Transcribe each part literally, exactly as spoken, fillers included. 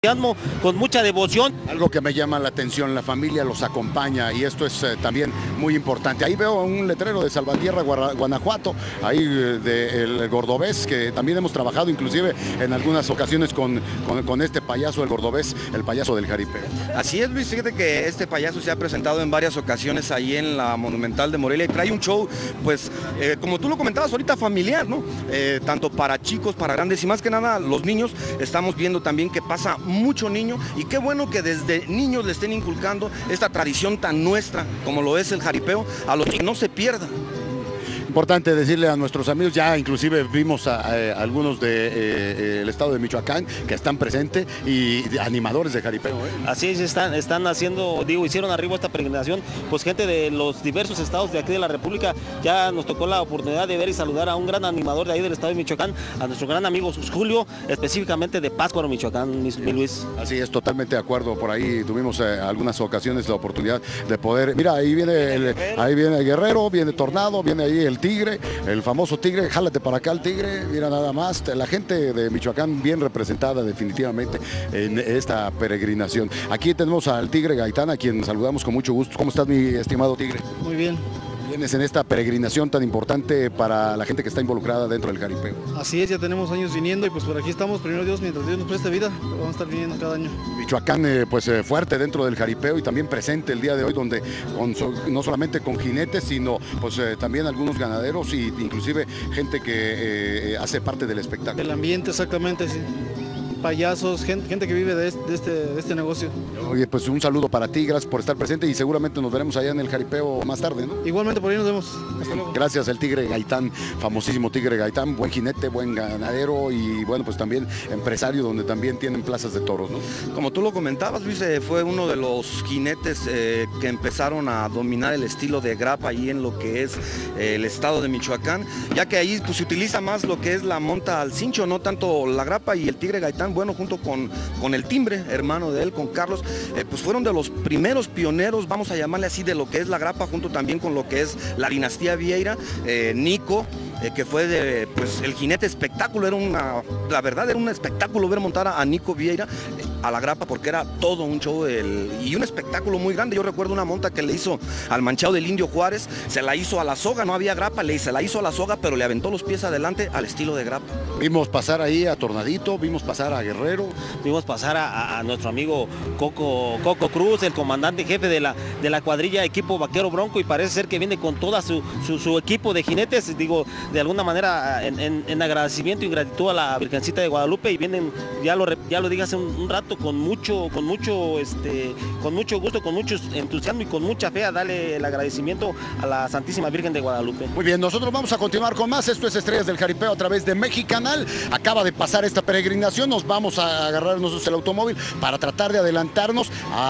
con mucha devoción. Algo que me llama la atención, la familia los acompaña y esto es eh, también muy importante. Ahí veo un letrero de Salvatierra, Guanajuato, ahí eh, del Gordobés, que también hemos trabajado inclusive en algunas ocasiones con, con, con este payaso, el Gordobés, el payaso del jaripeo. Así es, Luis, fíjate que este payaso se ha presentado en varias ocasiones ahí en la Monumental de Morelia y trae un show, pues, eh, como tú lo comentabas ahorita, familiar, ¿no? Eh, tanto para chicos, para grandes y más que nada los niños. Estamos viendo también que pasa mucho niño y qué bueno que desde niños le estén inculcando esta tradición tan nuestra como lo es el jaripeo, a los que no se pierda. Importante decirle a nuestros amigos, ya inclusive vimos a, a, a algunos del de, eh, estado de Michoacán que están presentes y animadores de jaripeo. ¿eh? Así es, están, están haciendo, digo, hicieron arriba esta peregrinación, pues gente de los diversos estados de aquí de la República. Ya nos tocó la oportunidad de ver y saludar a un gran animador de ahí del estado de Michoacán, a nuestro gran amigo Julio, específicamente de Pátzcuaro, Michoacán, mi, mi Luis. Así es, totalmente de acuerdo. Por ahí tuvimos eh, algunas ocasiones la oportunidad de poder, mira, ahí viene el, ahí viene el Guerrero, viene Tornado, viene ahí el Tigre, el famoso Tigre, jálate para acá el Tigre, mira nada más, la gente de Michoacán bien representada definitivamente en esta peregrinación. Aquí tenemos al Tigre Gaitán, a quien saludamos con mucho gusto. ¿Cómo estás, mi estimado Tigre? Muy bien. Vienes en esta peregrinación tan importante para la gente que está involucrada dentro del jaripeo. Así es, ya tenemos años viniendo y pues por aquí estamos, primero Dios, mientras Dios nos preste vida, vamos a estar viniendo cada año. Michoacán eh, pues eh, fuerte dentro del jaripeo y también presente el día de hoy, donde con, no solamente con jinetes, sino pues eh, también algunos ganaderos y inclusive gente que eh, hace parte del espectáculo. El ambiente, exactamente, sí. Payasos, gente, gente que vive de este, de, este, de este negocio. Oye, pues un saludo para ti, gracias por estar presente y seguramente nos veremos allá en el jaripeo más tarde, ¿no? Igualmente por ahí nos vemos. Hasta luego. Gracias, el Tigre Gaitán, famosísimo Tigre Gaitán, buen jinete, buen ganadero y bueno, pues también empresario donde también tienen plazas de toros, ¿no? Como tú lo comentabas, Luis, eh, fue uno de los jinetes eh, que empezaron a dominar el estilo de grapa ahí en lo que es eh, el estado de Michoacán, ya que ahí pues, se utiliza más lo que es la monta al cincho, no tanto la grapa, y el Tigre Gaitán, bueno, junto con, con el Timbre, hermano de él, con Carlos, eh, pues fueron de los primeros pioneros, vamos a llamarle así, de lo que es la grapa, junto también con lo que es la dinastía Vieira, eh, Nico, eh, que fue de, pues el jinete espectáculo, era una, la verdad era un espectáculo ver montar a, a Nico Vieira eh, a la grapa, porque era todo un show el, y un espectáculo muy grande. Yo recuerdo una monta que le hizo al manchado del Indio Juárez, se la hizo a la soga, no había grapa, le, se la hizo a la soga, pero le aventó los pies adelante al estilo de grapa. Vimos pasar ahí a Tornadito, vimos pasar a Guerrero, vimos pasar a, a nuestro amigo Coco, Coco Cruz, el comandante jefe de la, de la cuadrilla equipo Vaquero Bronco, y parece ser que viene con todo su, su, su equipo de jinetes, digo, de alguna manera en, en, en agradecimiento y gratitud a la Virgencita de Guadalupe, y vienen, ya lo, ya lo dije hace un, un rato, con mucho, con mucho, este, con mucho gusto, con mucho entusiasmo y con mucha fe a darle el agradecimiento a la Santísima Virgen de Guadalupe. Muy bien, nosotros vamos a continuar con más. Esto es Estrellas del Jaripeo a través de Mexicanal. Acaba de pasar esta peregrinación, nos vamos a agarrar nosotros el automóvil para tratar de adelantarnos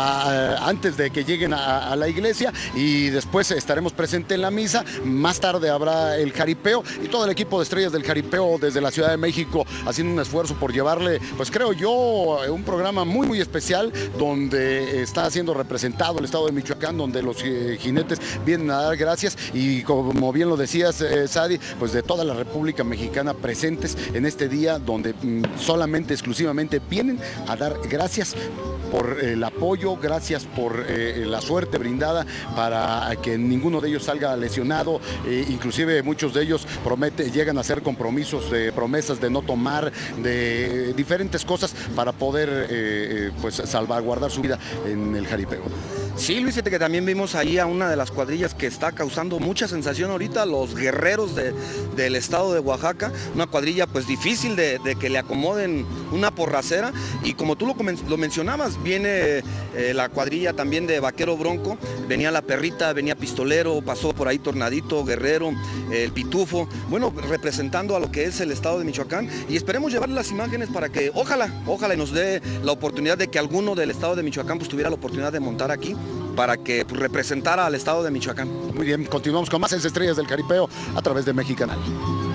a, a, antes de que lleguen a, a la iglesia, y después estaremos presentes en la misa. Más tarde habrá el jaripeo y todo el equipo de Estrellas del Jaripeo desde la Ciudad de México haciendo un esfuerzo por llevarle, pues creo yo, un programa muy muy especial donde está siendo representado el estado de Michoacán, donde los eh, jinetes vienen a dar gracias y como bien lo decías, eh, Sadi, pues de toda la República Mexicana presentes en este día donde mm, solamente, exclusivamente vienen a dar gracias por el apoyo, gracias por eh, la suerte brindada para que ninguno de ellos salga lesionado, eh, inclusive muchos de ellos promete, llegan a hacer compromisos, de promesas de no tomar, de eh, diferentes cosas para poder eh, eh, pues salvaguardar su vida en el jaripeo. Sí, Luis, fíjate que también vimos ahí a una de las cuadrillas que está causando mucha sensación ahorita, los Guerreros de, del estado de Oaxaca, una cuadrilla pues difícil de, de que le acomoden una porracera, y como tú lo, lo mencionabas, viene eh, la cuadrilla también de Vaquero Bronco, venía la Perrita, venía Pistolero, pasó por ahí Tornadito, Guerrero, eh, el Pitufo, bueno, representando a lo que es el estado de Michoacán, y esperemos llevarle las imágenes para que ojalá, ojalá y nos dé la oportunidad de que alguno del estado de Michoacán pues tuviera la oportunidad de montar aquí, para que pues, representara al estado de Michoacán. Muy bien, continuamos con más Estrellas del Jaripeo a través de Mexicanal.